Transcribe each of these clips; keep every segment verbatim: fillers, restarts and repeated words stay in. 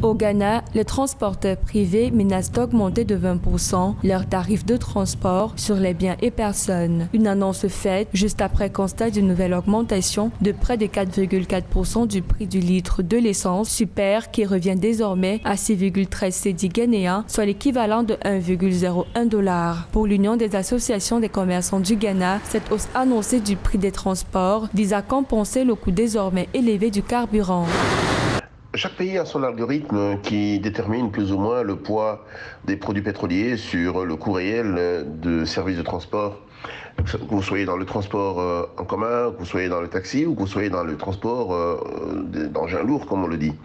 Au Ghana, les transporteurs privés menacent d'augmenter de vingt pour cent leurs tarifs de transport sur les biens et personnes. Une annonce faite juste après constat d'une nouvelle augmentation de près de quatre virgule quatre pour cent du prix du litre de l'essence super qui revient désormais à six virgule treize cédis ghanéens, soit l'équivalent de un virgule zéro un dollar. Pour l'Union des associations des commerçants du Ghana, cette hausse annoncée du prix des transports vise à compenser le coût désormais élevé du carburant. Chaque pays a son algorithme qui détermine plus ou moins le poids des produits pétroliers sur le coût réel de services de transport. Que vous soyez dans le transport en commun, que vous soyez dans le taxi ou que vous soyez dans le transport d'engins lourds, comme on le dit.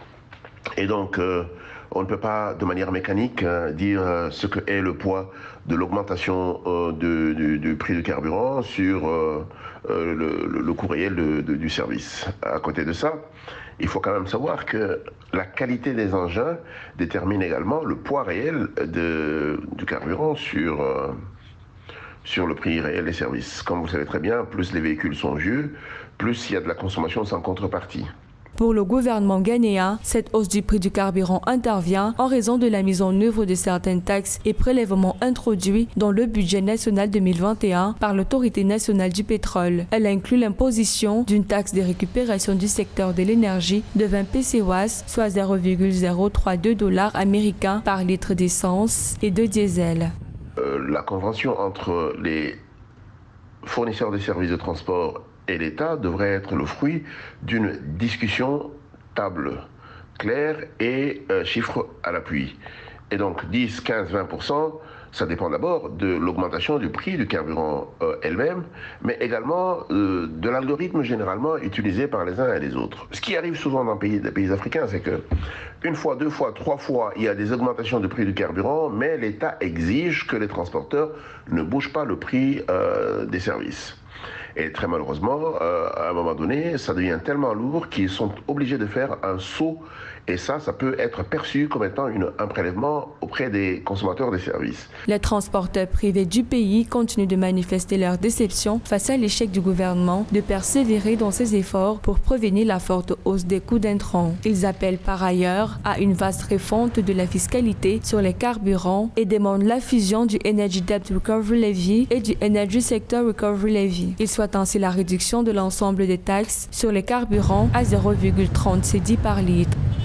Et donc, on ne peut pas de manière mécanique dire ce que est le poids de l'augmentation du, du prix du carburant sur le, le, le coût réel de, de, du service. À côté de ça, il faut quand même savoir que la qualité des engins détermine également le poids réel de, du carburant sur, euh, sur le prix réel des services. Comme vous le savez très bien, plus les véhicules sont vieux, plus il y a de la consommation sans contrepartie. Pour le gouvernement ghanéen, cette hausse du prix du carburant intervient en raison de la mise en œuvre de certaines taxes et prélèvements introduits dans le budget national deux mille vingt et un par l'Autorité nationale du pétrole. Elle inclut l'imposition d'une taxe de récupération du secteur de l'énergie de vingt P C W A S, soit zéro virgule zéro trente-deux dollars américains par litre d'essence et de diesel. Euh, la convention entre les fournisseurs de services de transport et l'État devrait être le fruit d'une discussion table, claire et euh, chiffres à l'appui. Et donc dix, quinze, vingt pour cent, ça dépend d'abord de l'augmentation du prix du carburant euh, elle-même, mais également euh, de l'algorithme généralement utilisé par les uns et les autres. Ce qui arrive souvent dans les pays, les pays africains, c'est que une fois, deux fois, trois fois, il y a des augmentations du prix du carburant, mais l'État exige que les transporteurs ne bougent pas le prix euh, des services. Et très malheureusement, euh, à un moment donné, ça devient tellement lourd qu'ils sont obligés de faire un saut. Et ça, ça peut être perçu comme étant une, un prélèvement auprès des consommateurs des services. Les transporteurs privés du pays continuent de manifester leur déception face à l'échec du gouvernement de persévérer dans ses efforts pour prévenir la forte hausse des coûts d'intrants. Ils appellent par ailleurs à une vaste refonte de la fiscalité sur les carburants et demandent la fusion du Energy Debt Recovery Levy et du Energy Sector Recovery Levy. Ils souhaitent ainsi la réduction de l'ensemble des taxes sur les carburants à zéro virgule trente cédis par litre.